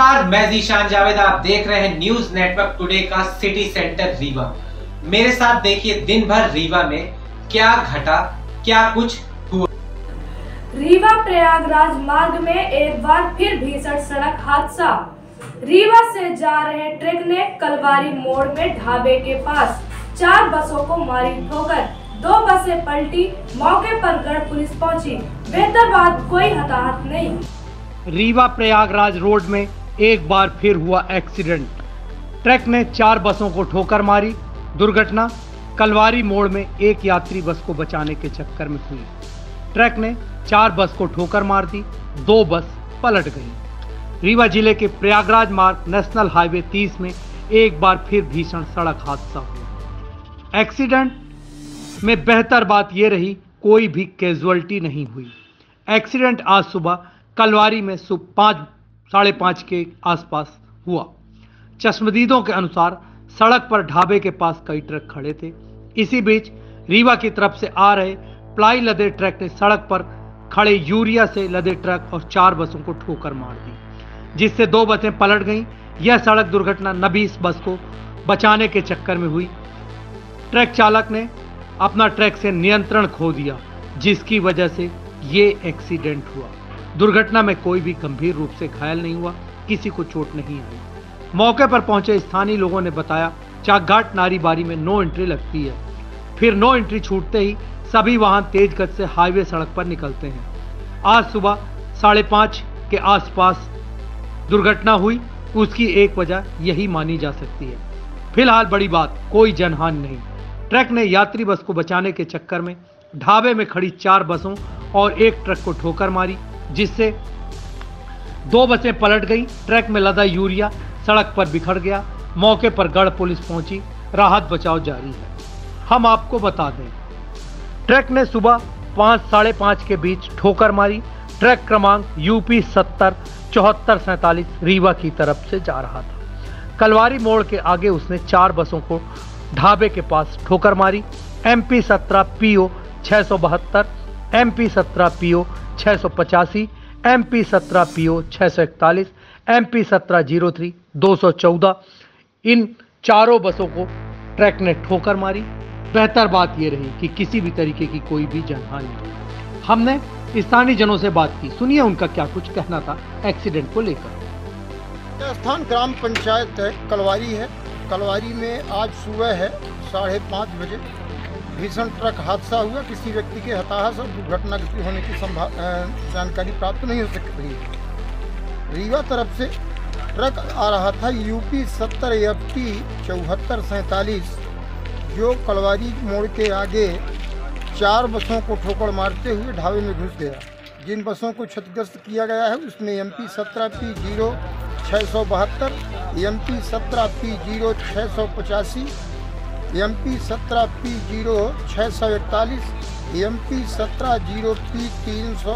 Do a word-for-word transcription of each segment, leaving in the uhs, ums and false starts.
नमस्कार, मैं जीशान जावेद। आप देख रहे हैं न्यूज नेटवर्क टुडे का सिटी सेंटर रीवा। मेरे साथ देखिए दिन भर रीवा में क्या घटा, क्या कुछ हुआ। रीवा प्रयागराज मार्ग में एक बार फिर भीषण सड़क हादसा। रीवा से जा रहे ट्रक ने कलवारी मोड़ में ढाबे के पास चार बसों को मारी ठोकर। दो बसें पलटी, मौके पर गढ़ पुलिस पहुंची। बेहतर बात, कोई हताहत नहीं। रीवा प्रयागराज रोड में एक बार फिर हुआ एक्सीडेंट। ट्रक ने चार बसों को ठोकर मारी। दुर्घटना कलवारी मोड़ में एक यात्री बस को बचाने के चक्कर में हुई। ट्रक ने चार बस को ठोकर मार दी, दो बस पलट गई। रीवा जिले के प्रयागराज मार्ग नेशनल हाईवे तीस में एक बार फिर भीषण सड़क हादसा हुआ। एक्सीडेंट में बेहतर बात यह रही, कोई भी कैजुअल्टी नहीं हुई। एक्सीडेंट आज सुबह कलवारी में सुबह पाँच साढ़े पाँच के आसपास हुआ। चश्मदीदों के अनुसार सड़क पर ढाबे के पास कई ट्रक खड़े थे। इसी बीच रीवा की तरफ से आ रहे प्लाई लदे ट्रक ने सड़क पर खड़े यूरिया से लदे ट्रक और चार बसों को ठोकर मार दी, जिससे दो बसें पलट गईं। यह सड़क दुर्घटना नब्बीस बस को बचाने के चक्कर में हुई। ट्रक चालक ने अपना ट्रक से नियंत्रण खो दिया, जिसकी वजह से ये एक्सीडेंट हुआ। दुर्घटना में कोई भी गंभीर रूप से घायल नहीं हुआ, किसी को चोट नहीं आई। मौके पर पहुंचे स्थानीय लोगों ने बताया, चाकघाट नारीबारी में नो एंट्री लगती है। फिर नो एंट्री छूटते ही सभी वाहन तेज गति से हाईवे सड़क पर निकलते हैं। आज सुबह साढ़े पाँच के आसपास दुर्घटना हुई। उसकी एक वजह यही मानी जा सकती है। फिलहाल बड़ी बात, कोई जनहानि नहीं। ट्रक ने यात्री बस को बचाने के चक्कर में ढाबे में खड़ी चार बसों और एक ट्रक को ठोकर मारी, जिससे दो बसें पलट गईं। ट्रक में लदा यूरिया सड़क पर बिखर गया। मौके पर गढ़ पुलिस पहुंची। राहत बचाव जारी है। हम आपको बता दें, ट्रक ने सुबह पाँच साढ़े पाँच के बीच ठोकर मारी। ट्रक क्रमांक यूपी सत्तर चौहत्तर सैंतालीस रीवा की तरफ से जा रहा था। कलवारी मोड़ के आगे उसने चार बसों को ढाबे के पास ठोकर मारी। एम पी सत्रह पी ओ छः सौ बहत्तर, एम पी सत्रह पी ओ छः सौ पचासी, एम पी सत्रह पी ओ छः सौ इकतालीस, एम पी सत्रह जीरो थ्री दो सौ चौदह, इन चारों बसों को ट्रक ने ठोकर मारी। बेहतर बात यह रही कि किसी भी तरीके की कोई भी जनहानि नहीं। हमने स्थानीय जनों से बात की, सुनिए उनका क्या कुछ कहना था एक्सीडेंट को लेकर। यह स्थान ग्राम पंचायत है, कलवारी है। कलवारी में आज सुबह है साढ़े पाँच बजे भीषण ट्रक हादसा हुआ। किसी व्यक्ति के हताहत और दुर्घटना होने की संभा जानकारी प्राप्त नहीं हो सक रही है। रीवा तरफ से ट्रक आ रहा था यूपी सत्तर एफ टी चौहत्तर सैंतालीस, जो कलवारी मोड़ के आगे चार बसों को ठोकर मारते हुए ढाबे में घुस गया। जिन बसों को क्षतिग्रस्त किया गया है उसमें एम पी सत्रह पी जीरो छः सौ बहत्तर, एम पी सत्रह पी जीरो छः सौ पचासी, एम पी सत्रह पी जीरो छः सौ इकतालीस, एम पी सत्रह जीरो पी तीन सौ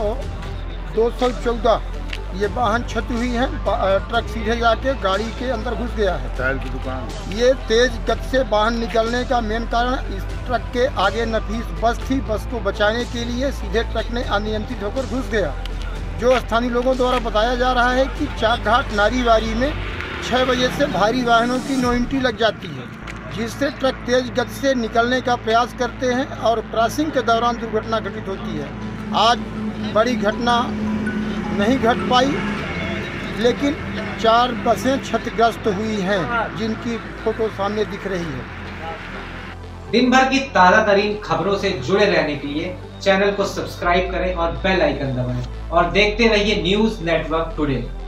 दो सौ चौदह। ये वाहन क्षति हुई है। ट्रक सीधे जाके गाड़ी के अंदर घुस गया है। टायर की दुकान। ये तेज गति से वाहन निकलने का मेन कारण इस ट्रक के आगे नफीस बस थी। बस को बचाने के लिए सीधे ट्रक ने अनियंत्रित होकर घुस गया। जो स्थानीय लोगों द्वारा बताया जा रहा है कि चाकघाट नारीबारी में छः बजे से भारी वाहनों की नो एंट्री लग जाती है, जिससे ट्रक तेज गति से निकलने का प्रयास करते हैं और क्रॉसिंग के दौरान दुर्घटना घटित होती है। आज बड़ी घटना नहीं घट पाई, लेकिन चार बसें क्षतिग्रस्त हुई हैं, जिनकी फोटो सामने दिख रही है। दिन भर की ताज़ा तरीन खबरों से जुड़े रहने के लिए चैनल को सब्सक्राइब करें और बेल आइकन दबाएं और देखते रहिए न्यूज नेटवर्क टुडे।